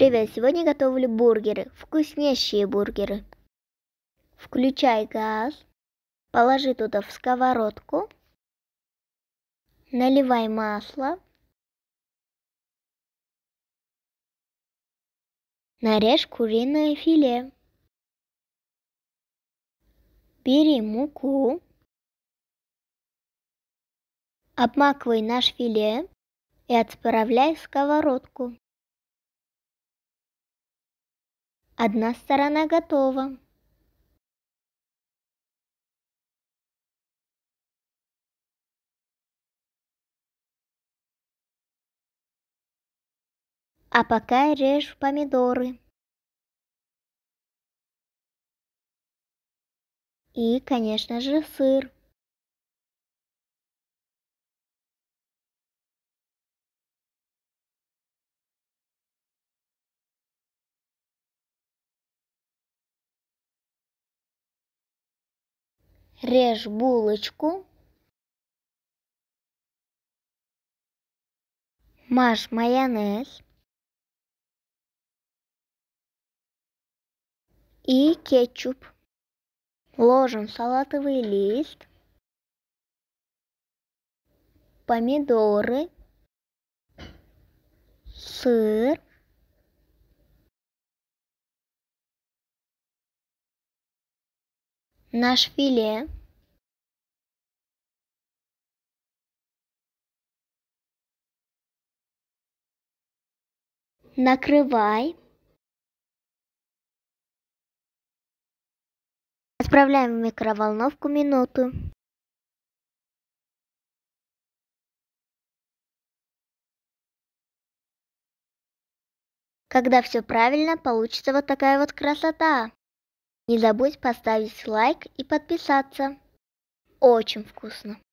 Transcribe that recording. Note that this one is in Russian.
Привет, сегодня готовлю бургеры, вкуснейшие бургеры. Включай газ, положи туда в сковородку, наливай масло, нарежь куриное филе, бери муку, обмакивай наш филе и отправляй в сковородку. Одна сторона готова. А пока режь помидоры. И, конечно же, сыр. Режь булочку. Мажь майонез. И кетчуп. Ложим салатовый лист, помидоры, сыр, наш филе, накрывай, отправляем в микроволновку минуту. Когда все правильно, получится вот такая вот красота. Не забудь поставить лайк и подписаться. Очень вкусно.